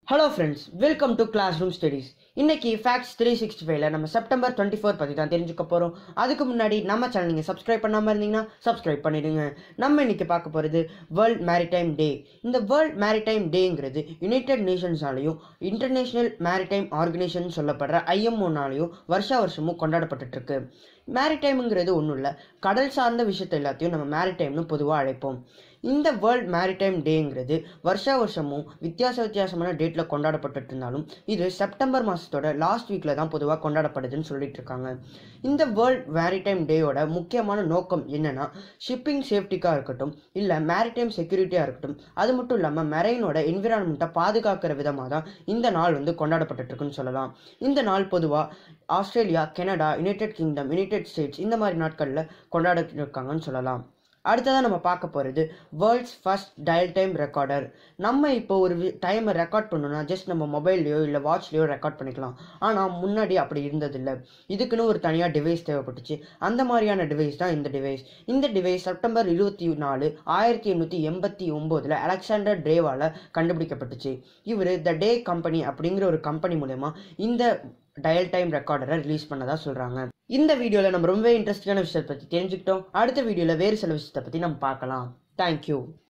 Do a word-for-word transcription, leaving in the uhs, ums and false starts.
Hello friends, welcome to Classroom Studies. இன்னைக்கு Facts three sixty-five ல நம்ம செப்டம்பர் twenty-four பத்தி தான் தெரிஞ்சுக்க போறோம். அதுக்கு முன்னாடி நம்ம சேனல் நீங்க சப்ஸ்கிரைப் பண்ணாம இருந்தீங்கன்னா சப்ஸ்கிரைப் பண்ணிடுங்க. நம்ம இன்னைக்கு பார்க்க போறது World Maritime Day. இந்த World Maritime Dayங்கிறது யுனைடெட் நேஷன்ஸாலையும் இன்டர்நேஷனல் மேரிடைம் ஆர்கனைசேஷன் சொல்லப்படுற I M O னாலையும் வருஷா வருஷமும் கொண்டாடப்பட்டு இருக்கு. மேரிடைம்ங்கிறது ஒன்றும் இல்லை, கடல் சார்ந்த விஷயத்தை எல்லாத்தையும் நம்ம மேரிடைம்னு பொதுவாக அழைப்போம். இந்த வேர்ல்ட் மேரிடைம் டேங்கிறது வருஷா வருஷமும் வித்தியாச வித்தியாசமான டேட்டில் கொண்டாடப்பட்டு இருந்தாலும் இது செப்டம்பர் மாதத்தோட லாஸ்ட் வீக்கில் தான் பொதுவாக கொண்டாடப்படுதுன்னு சொல்லிட்டு இருக்காங்க. இந்த வேர்ல்ட் மேரிடைம் டேயோட முக்கியமான நோக்கம் என்னன்னா, ஷிப்பிங் சேஃப்டிக்காக இருக்கட்டும், இல்லை மேரிடைம் செக்யூரிட்டியாக இருக்கட்டும், அது மட்டும் இல்லாமல் மெரைனோட என்விரான்மெண்ட்டை பாதுகாக்கிற விதமாக தான் இந்த நாள் வந்து கொண்டாடப்பட்டு இருக்குன்னு சொல்லலாம். இந்த நாள் பொதுவாக Australia, Canada, United Kingdom, United States இந்த மாதிரி நாட்களில் கொண்டாடிட்டு இருக்காங்கன்னு சொல்லலாம். அடுத்ததான் நம்ம பார்க்க போகிறது world's first dial time recorder. நம்ம இப்போ ஒரு டைமை ரெக்கார்ட் பண்ணோம்னா ஜஸ்ட் நம்ம மொபைல்லையோ இல்லை வாட்ச்லையோ ரெக்கார்ட் பண்ணிக்கலாம். ஆனால் முன்னாடி அப்படி இருந்ததில்லை, இதுக்குன்னு ஒரு தனியாக டிவைஸ் தேவைப்பட்டுச்சு. அந்த மாதிரியான டிவைஸ் தான் இந்த டிவைஸ். இந்த டிவைஸ் செப்டம்பர் இருபத்தி நாலு ஆயிரத்தி எண்ணூற்றி எண்பத்தி ஒம்போதில் அலெக்சாண்டர் டேவால் கண்டுபிடிக்கப்பட்டுச்சு. இவர் த டே கம்பெனி அப்படிங்கிற ஒரு கம்பெனி மூலமா இந்த டயல் டைம் ரெக்கார்டரை ரிலீஸ் பண்ணதா சொல்றாங்க. இந்த வீடியோல நம்ம ரொம்ப இன்ட்ரெஸ்டிங்கான விஷயத்தை பத்தி தெரிஞ்சுக்கிட்டோம். அடுத்த வீடியோல வேறு சில விஷயத்தை பத்தி நம்ம பார்க்கலாம். தேங்க்யூ.